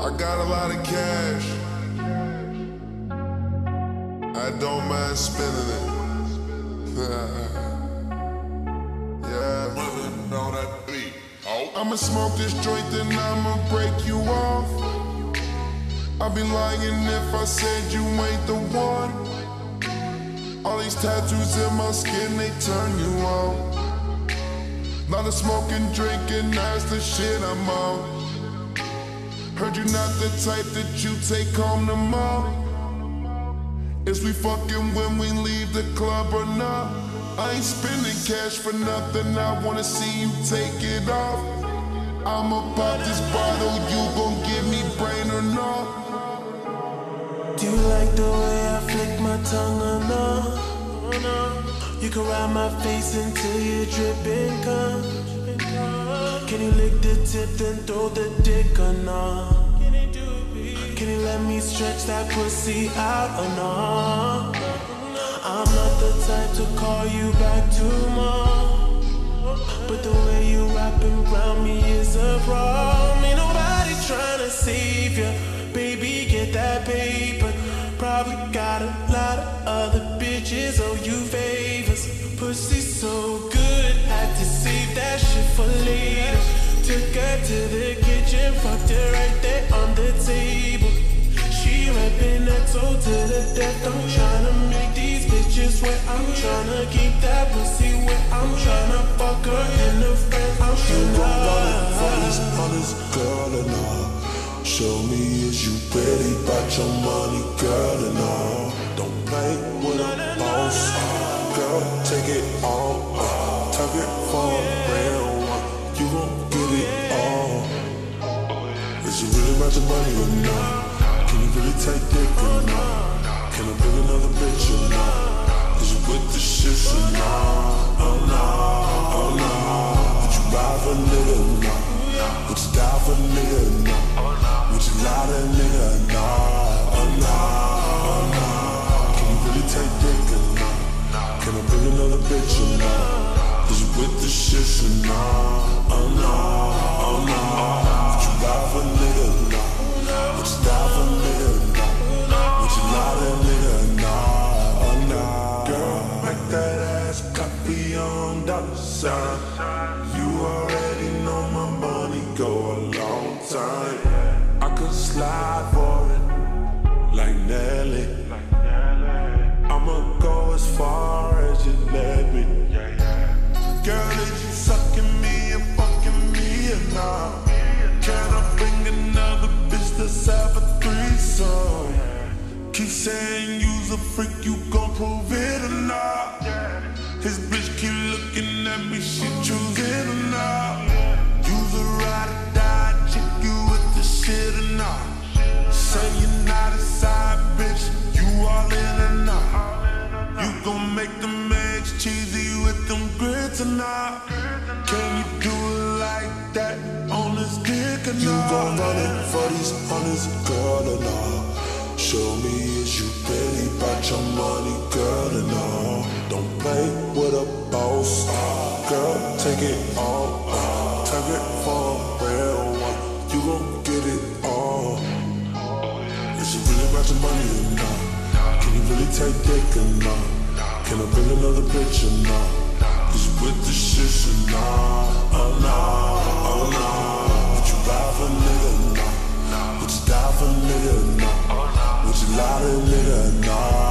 I got a lot of cash. I don't mind spending it. Yeah. On that beat. Oh. I'ma smoke this joint, then I'ma break you off. I'd be lying if I said you ain't the one. All these tattoos in my skin, they turn you on. Lot of smoking, drinking, that's the shit I'm on. Heard you not the type that you take home to mom. Is we fucking when we leave the club or not? I ain't spending cash for nothing, I wanna see you take it off. I'ma pop this bottle, you gon' give me brain or not? Do you like the way I flick my tongue or not? You can ride my face until you're dripping cum. Can you lick the tip then throw the dick or not? Can you let me stretch that pussy out or not? I'm not the type to call you back tomorrow, but the way you wrapping around me is a problem. Ain't nobody trying to save you, baby, get that paper. Probably got a lot of other bitches owe you favors. Pussy so good, had to save that shit for later. Took her to the kitchen, fucked her right there on the table. She reppin' XO to the death. I'm tryna make these bitches wet. I'm tryna keep that pussy wet. I'm tryna fuck her in the front. I'm You gon' run it for these honest, girl, and all. Show me is you ready about your money, girl, and all. Don't play with a boss, girl, take it all. Tuck it for a real one, you gon' get it all. Is you really about your money or not? Can you really take dick or not? Can I bring another bitch or not? Is you with the shit or not? Oh no, oh no. Would you ride for a nigga or not? Would you die for a nigga or not? Would you lie to a nigga or not? Oh no, oh no. Can you really take dick or not? Can I bring another bitch or not? Is you with the shit or not? Oh no, oh no. Would you ride for a nigga or not? Would you die for a nigga or not? Would you lie to a nigga or not? Oh no. Girl, make that ass copy on dollar sign. You already know my money go a long time. I could slide for it like Nelly. I'ma go as far as you let me. Girl, is you sucking me and fucking me or not? Can I bring another bitch that's have a threesome? Keep saying you's a freak, you gon' prove it or not? His bitch keep looking at me, she choosing or not? You's a ride or die chick, you with the shit or not? Say you're not a side bitch, you all in or not? You gon' make them eggs cheesy with them grits or not? Can you do it like that on this dick or not? You gon' run it for these honest, girl, or not? Show me is you ready about your money, girl, and all. Don't play with a boss, girl, take it all. Take it for a real one, you gon' get it all. Is you really about your money or not? Can you really take dick or not? Can I bring another bitch or not? Is you with the shit or not? Oh no, oh no. Would you ride for a nigga or not? Would you die for a nigga or not? Would you lie to a nigga or not?